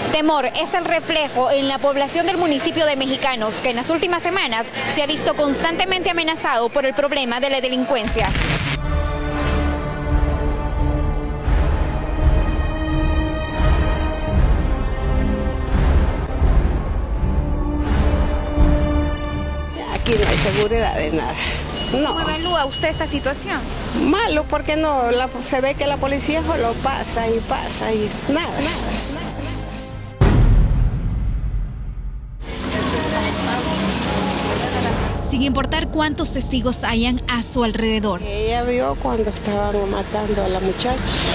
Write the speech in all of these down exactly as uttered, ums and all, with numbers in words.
Temor es el reflejo en la población del municipio de Mexicanos, que en las últimas semanas se ha visto constantemente amenazado por el problema de la delincuencia. Aquí no hay seguridad de nada. No. ¿Cómo evalúa usted esta situación? Malo, porque no, la, se ve que la policía solo pasa y pasa y nada, nada. Sin importar cuántos testigos hayan a su alrededor. Ella vio cuando estaban matando a la muchacha.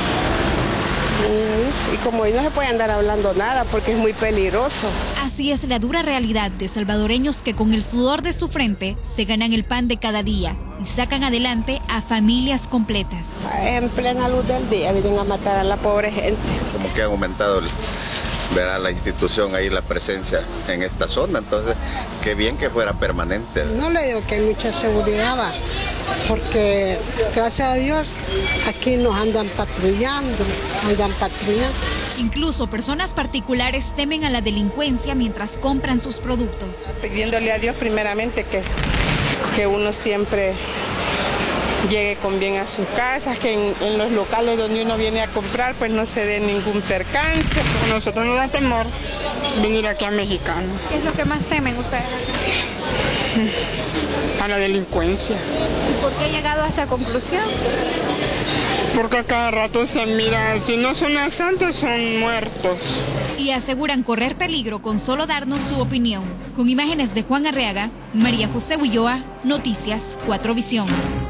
Y como hoy no se puede andar hablando nada porque es muy peligroso. Así es la dura realidad de salvadoreños que con el sudor de su frente se ganan el pan de cada día y sacan adelante a familias completas. En plena luz del día vienen a matar a la pobre gente. Como que ha aumentado el, verá la institución ahí, la presencia en esta zona, entonces qué bien que fuera permanente. No le digo que hay mucha seguridad, va, porque gracias a Dios aquí nos andan patrullando, andan patrullando. Incluso personas particulares temen a la delincuencia mientras compran sus productos. Pidiéndole a Dios primeramente que, que uno siempre llegue con bien a sus casas, que en, en los locales donde uno viene a comprar pues no se dé ningún percance. A nosotros nos da temor venir aquí a Mexicano. ¿Qué es lo que más temen ustedes? A la delincuencia. ¿Y por qué ha llegado a esa conclusión? Porque a cada rato se mira, si no son asaltos son muertos. Y aseguran correr peligro con solo darnos su opinión. Con imágenes de Juan Arriaga, María José Ulloa, Noticias cuatro Visión.